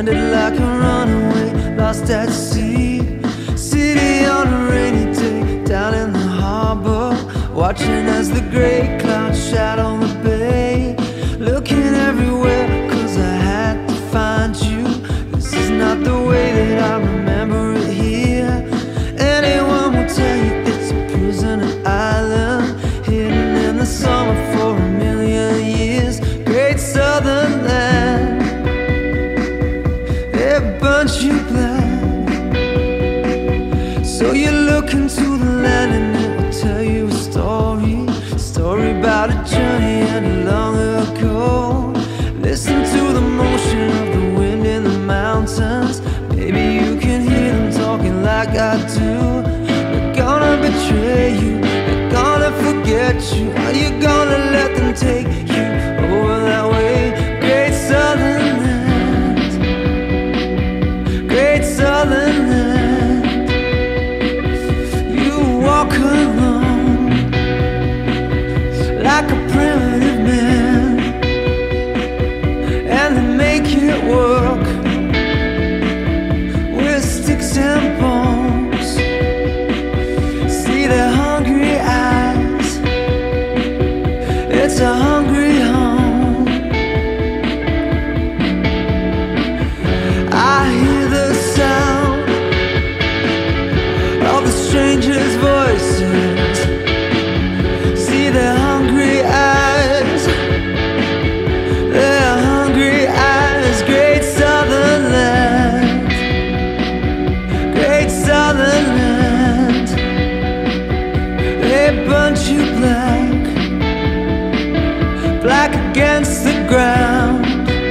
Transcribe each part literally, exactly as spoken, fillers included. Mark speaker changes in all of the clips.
Speaker 1: stranded like a runaway, lost at sea. City on a rainy day, down in the harbor, watching as the gray clouds shadow the bay. Looking everywhere, cause I had to find you. This is not the way that I remember it here. Anyone will tell you it's a prisoner island, hidden in the summer for a million years. Great southern land, it burnt you black. So you look into the land and it will tell you a story, a story about a journey and long ago. Listen to the motion of the wind in the mountains. Maybe you can hear them talking like I do. They're gonna betray you, they're gonna forget you. Are you gonna let them take you over that way? Great southern land, great southern land. You walk alone like a primitive man, and they make it work with sticks and bones. See their hungry eyes, it's a hungry home. I hear the sound of the strangers' voices. See their hungry eyes, their hungry eyes. Great southern land, great southern land. They burnt you black, black against the ground.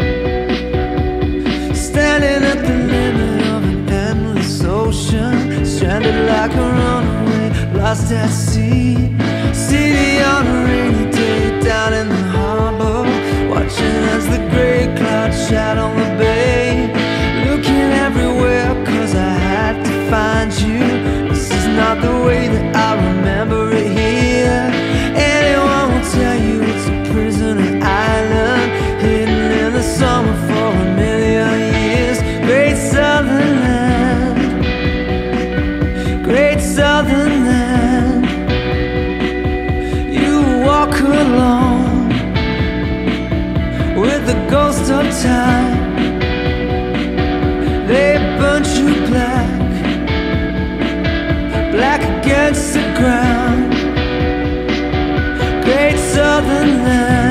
Speaker 1: Standing at the limit of an endless ocean, stranded like a runaway, lost at sea. City on a rainy day, down in the harbor, watching as the gray clouds shadow the bay. Looking everywhere, cause I had to find you. This is not the way that I remember it here. Anyone will tell you it's a prisoner island, hidden in the summer for a million years. Great southern land, great southern land. You walk alone with the ghost of time. They burnt you black, black against the ground. Great southern land.